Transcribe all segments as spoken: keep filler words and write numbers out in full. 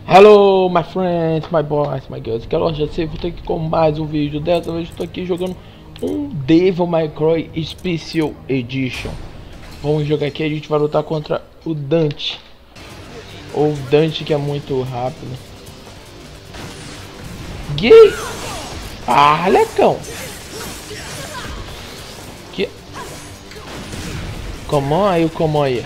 Hello, my friends, my boys, my girls. Que loja você vou ter aqui com mais um vídeo. Dessa vez estou aqui jogando um Devil May Cry Special Edition. Vamos jogar aqui, a gente vai lutar contra o Dante. Ou o Dante, que é muito rápido. Gay! Ah, lecão! Que... Como aí o como aí?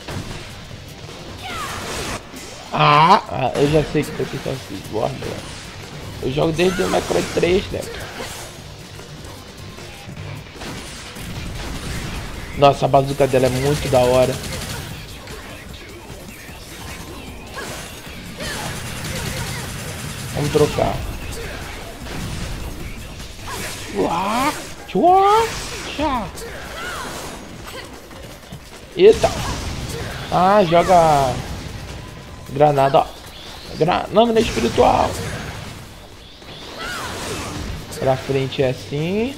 Ah, ah, eu já sei que tá aqui assim, guarda. Eu jogo desde o May Cry três, né? Nossa, a bazuca dela é muito da hora. Vamos trocar. Uá, tchua, tchá. Eita. Ah, joga... Granada, ó. Gra... Lâmina espiritual. Pra frente é assim.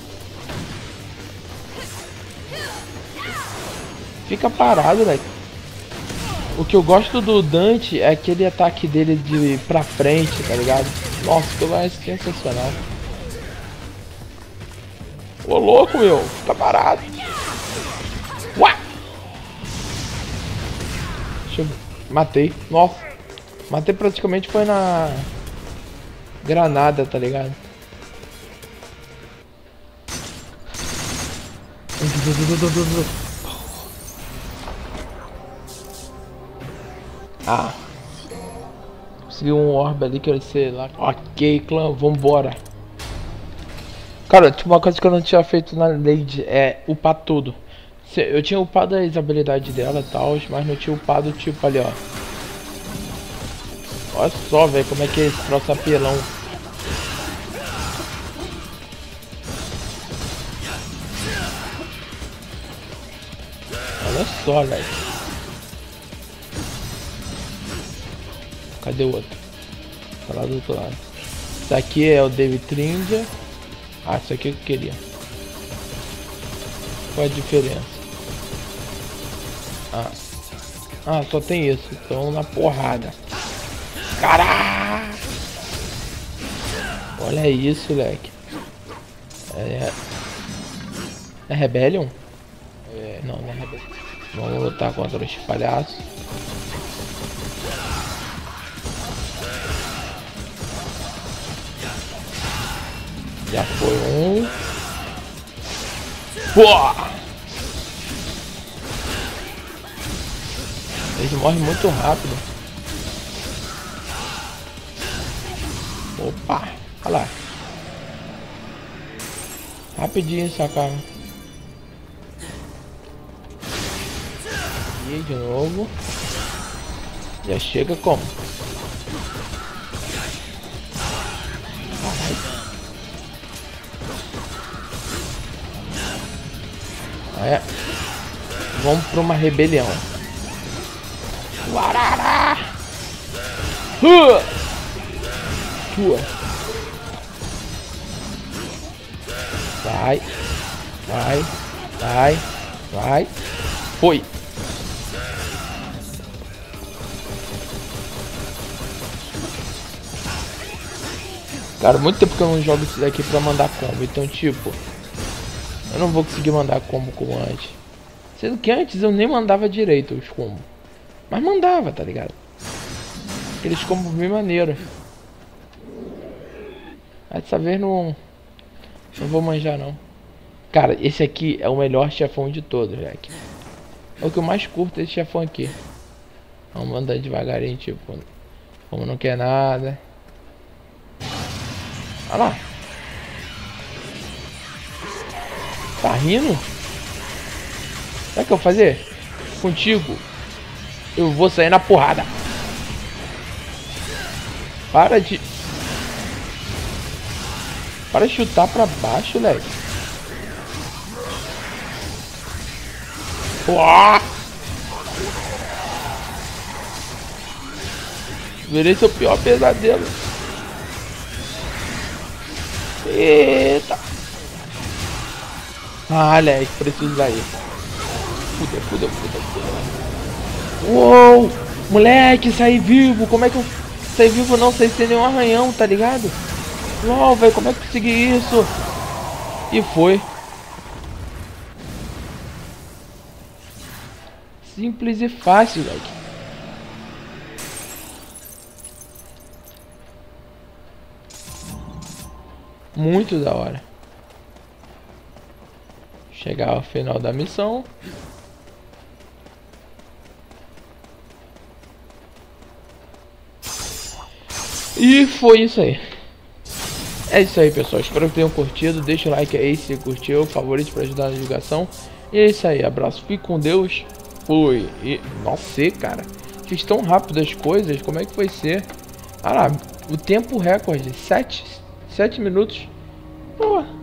Fica parado, velho. O que eu gosto do Dante é aquele ataque dele de pra frente, tá ligado? Nossa, que é sensacional. Ô louco, meu. Fica parado. Ué. Deixa eu... Matei. Nossa. Matei praticamente foi na granada, tá ligado? Ah. Consegui um orbe ali que eu sei lá. Ok, clã, vambora. Cara, tipo, uma coisa que eu não tinha feito na Lady é upar tudo. Eu tinha upado as habilidades dela e tal, mas não tinha upado tipo ali, ó. Olha só, velho, como é que é esse troço apelão. Olha só, velho. Cadê o outro? Tá lá do outro lado. Isso aqui é o David Trinja. Ah, isso aqui eu queria. Qual é a diferença? Ah, ah só tem isso. Então na porrada. Caralho! Olha isso, moleque. É... É Rebellion? É... Não, não é Rebellion. Vamos lutar contra os palhaços. Já foi um. Pô! Eles morrem muito rápido. Opa, olha lá. Rapidinho essa cara. E de novo. Já chega como? Caralho. Ah, é. Vamos para uma rebelião. Uarará! Uh! Tua. Vai, vai, vai, vai. Foi. Cara, muito tempo que eu não jogo isso daqui pra mandar combo. Então, tipo, eu não vou conseguir mandar combo como antes. Sendo que antes eu nem mandava direito os combos. Mas mandava, tá ligado? Aqueles combos bem maneiros. Dessa vez não, não vou manjar não. Cara, esse aqui é o melhor chefão de todos, Jack. É o que eu mais curto esse chefão aqui. Vamos andar devagarinho, tipo, como não quer nada. Olha lá. Tá rindo? Sabe o que eu vou fazer? Contigo eu vou sair na porrada. Para de... Para de chutar pra baixo, leque. Uau! Virei seu pior pesadelo. Eita! Ah, leque, preciso daí. Fudeu, fudeu, fudeu, fudeu. Uou! Moleque, saí vivo! Como é que eu... Sair vivo não, sair sem nenhum arranhão, tá ligado? LOL, velho, como é que eu consegui isso? E foi. Simples e fácil, velho. Muito da hora. Chegar ao final da missão. E foi isso aí. É isso aí, pessoal. Espero que tenham curtido. Deixa o like aí se curtiu. Favorito para ajudar na divulgação. E é isso aí. Abraço. Fique com Deus. Fui. E... Nossa, cara. Fiz tão rápido as coisas. Como é que vai ser? Ah lá. O tempo recorde. Sete. Sete minutos. Pô.